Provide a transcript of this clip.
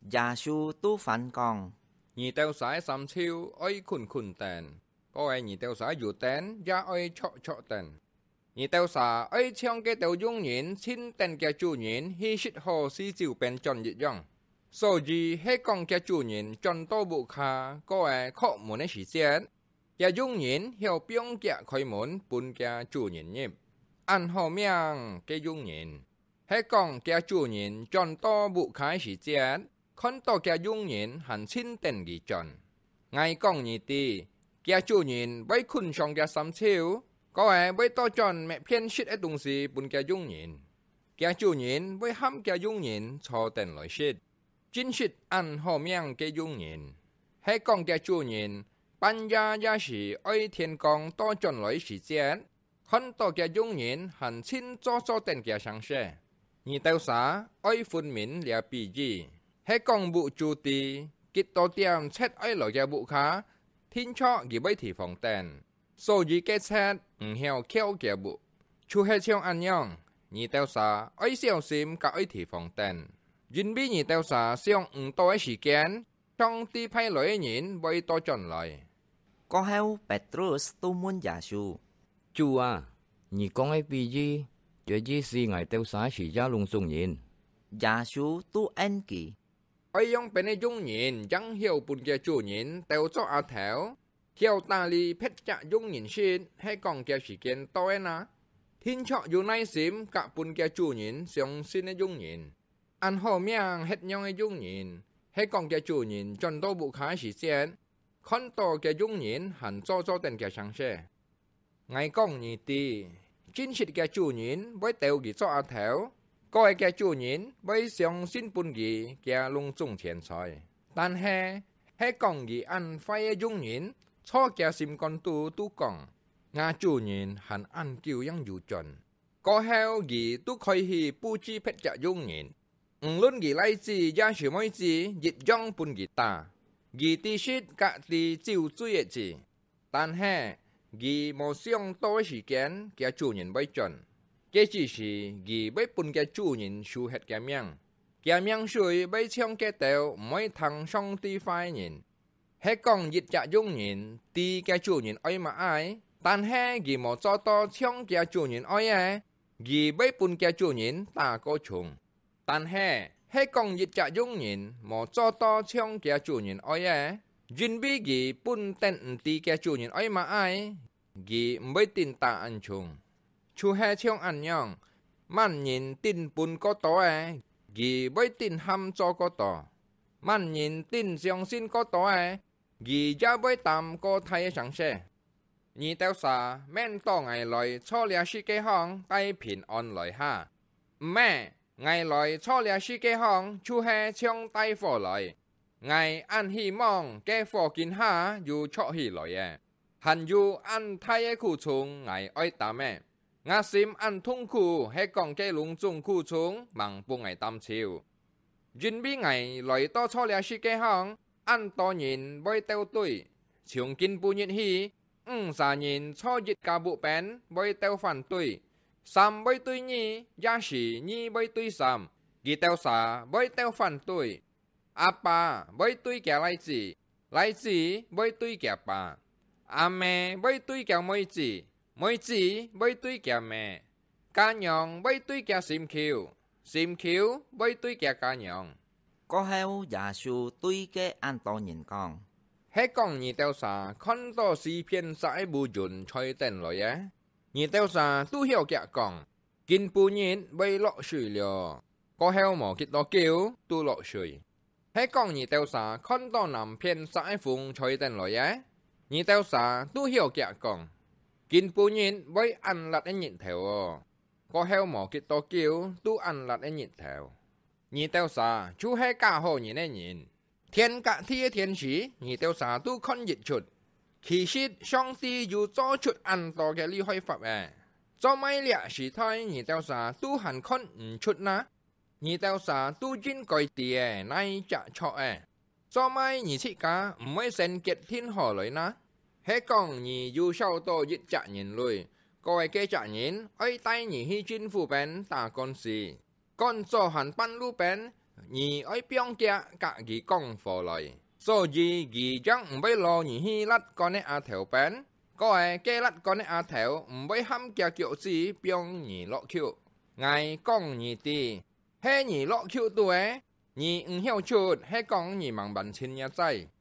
耶穌都反講， 你掉晒三超愛困蛋，各位你掉晒有蛋也愛戳蛋。你掉晒愛唱嘅掉用人，親蛋嘅主人去識好是就變盡一樣。所以喺講嘅主人盡多無卡，各位學門嘅時間，嘅用人要邊嘅開門半嘅主人入，按後面嘅用人喺講嘅主人盡多無卡嘅時間。看到嘅用人很親定而盡，愛講你哋嘅主人為困上嘅心超，各位為多盡咩偏識嘅東西本嘅用人，嘅主人為喊嘅用人坐定來説，真識按後面嘅用人，喺講嘅主人半夜也是愛天光多盡來時間，看到嘅用人很親做定嘅相識，而到啥愛分明了比喻。喺講部主地，幾多點切愛來嘅部卡，天初而為提防定，所以嘅切唔曉巧嘅部，就係像安樣，而到啥愛小心甲愛提防定，因為而到啥上唔多嘅時間，上帝派來嘅人會多進來。 過後Petrus都問耶穌， 主啊，你講嘅比喻，這意思係到啥時也弄眾人？ 耶穌都應佢。 愛用本嘅用人，將曉本嘅主人掉咗阿頭，曉大力撇責用人先，喺講嘅時間多啦。天初有耐心，甲本嘅主人相信嘅用人，按後面ฮ็樣嘅用人，喺講嘅主人盡到無卡時間，看到嘅用人很做定嘅相識。愛講你哋，真實嘅主人會掉佢咗阿頭。各位嘅主人會相信本佢嘅隆重錢財，但係喺講佢按快嘅用人，錯嘅心肝都講，亞主人很按叫樣有盡，過後佢都可以布置撇嘅用人，無論佢來自也是咩字，一樣本佢打，佢啲説隔啲照追嘅字，但係佢冇想多時間嘅主人會盡。這只是佢為本嘅主人所ฮ็嘅命，嘅命水為唱嘅道唔會聽上帝話人，係講一隻用人，啲嘅主人愛嘛愛，但係佢冇做到唱嘅主人愛嘅，佢為本嘅主人打個蟲，但係講一隻用人冇做到唱嘅主人愛嘅，因為佢本定唔啲嘅主人愛嘛愛，佢唔會定打安蟲。就係像安樣，萬人定半個多誒，而未定喊做個多；萬人定相信個多誒，而也未淡個太上些。而到啥免當挨來錯了世界行帶平安來哈，唔咩挨來錯了世界行就係像帶火來，挨按希望嘅火見下又錯起來誒，還有按太嘅苦衷挨愛打咩？我心按痛苦，係講嘅隆重苦衷，盲半挨擔笑。因為挨來到錯了世界行，按多人會鬥對，從今半日起，3人錯一家部本會鬥反對，3會對2，也是2會對3，而鬥3會鬥反對，阿爸會對嘅來子會對嘅爸，阿妹會對嘅妹子。妹子會對嘅咩？家娘會對嘅心橋會對嘅家娘。 過後耶穌對嘅按多人講， 喺講你到啥看到詩篇晒無盡吹定來嘅，你到啥都曉嘅講，見半日會落水了，過後冇幾多叫都落水。喺講你到啥看到南篇晒風吹定來嘅，你到啥都曉嘅講。見半日會按辣嘅日頭哦，過後冇幾多叫都按辣嘅日頭。而到啥就係假好人嘅人，天隔天嘅天時，而到啥都看日出。其實上帝要做出按多嘅厲害法嘅，做咩叻時代而到啥都還看唔出啦，而到啥都應該啲嘅乃隻錯嘅，做咩而設假唔會成結天河來啦？喺講而要受到一隻人類，各位嘅隻人愛帶而去政府邊打官司，幹做行半路邊， nhì ấy biong kia cả gì công phò lại. So gì gì chẳng phải lo nhì hi lát con ấy à theo bén. Có ai kê lát con ấy à theo phải hâm kia kiểu gì biong nhì lọ kiệu. Ngài con nhì tì. Hay nhì lọ kiệu tuổi. Nhì hiểu chút hay con nhì mang bản xin nhà tay.